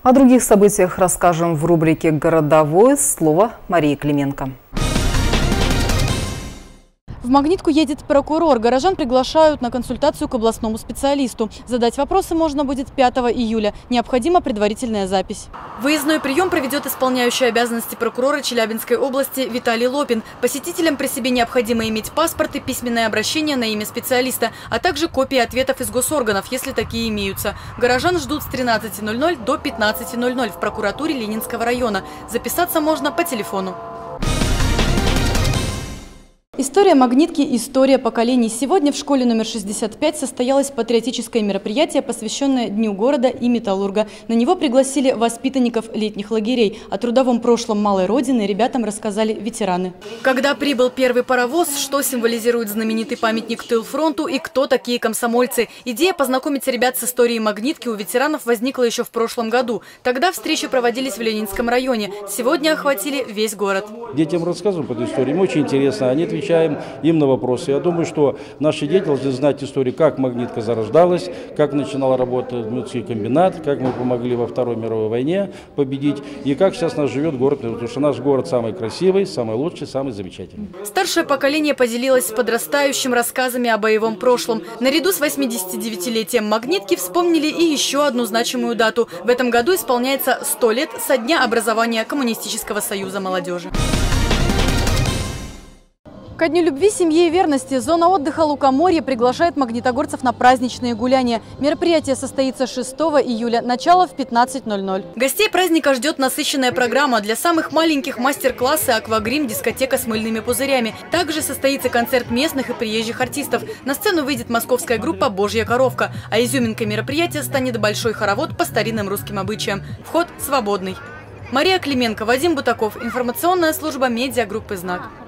О других событиях расскажем в рубрике «Городовой». Слово Марии Клименко. В Магнитку едет прокурор. Горожан приглашают на консультацию к областному специалисту. Задать вопросы можно будет 5 июля. Необходима предварительная запись. Выездной прием проведет исполняющий обязанности прокурора Челябинской области Виталий Лопин. Посетителям при себе необходимо иметь паспорт и письменное обращение на имя специалиста, а также копии ответов из госорганов, если такие имеются. Горожан ждут с 13:00 до 15:00 в прокуратуре Ленинского района. Записаться можно по телефону. История Магнитки – история поколений. Сегодня в школе номер 65 состоялось патриотическое мероприятие, посвященное Дню города и металлурга. На него пригласили воспитанников летних лагерей. О трудовом прошлом малой родины ребятам рассказали ветераны. Когда прибыл первый паровоз, что символизирует знаменитый памятник Тылфронту и кто такие комсомольцы? Идея познакомить ребят с историей Магнитки у ветеранов возникла еще в прошлом году. Тогда встречи проводились в Ленинском районе. Сегодня охватили весь город. Детям рассказываем эту историю, им очень интересно, они отвечаем им на вопросы. Я думаю, что наши дети должны знать историю, как Магнитка зарождалась, как начинал работать Мютский комбинат, как мы помогли во Второй мировой войне победить и как сейчас нас живет город, потому что наш город самый красивый, самый лучший, самый замечательный. Старшее поколение поделилось с подрастающим рассказами о боевом прошлом. Наряду с 89-летием Магнитки вспомнили и еще одну значимую дату. В этом году исполняется 100 лет со дня образования Коммунистического союза молодежи. Ко Дню любви, семье и верности зона отдыха «Лукоморье» приглашает магнитогорцев на праздничные гуляния. Мероприятие состоится 6 июля, начало в 15:00. Гостей праздника ждет насыщенная программа. Для самых маленьких мастер-классы, аквагрим, дискотека с мыльными пузырями. Также состоится концерт местных и приезжих артистов. На сцену выйдет московская группа «Божья коровка». А изюминкой мероприятия станет большой хоровод по старинным русским обычаям. Вход свободный. Мария Клименко, Вадим Бутаков. Информационная служба медиагруппы «Знак».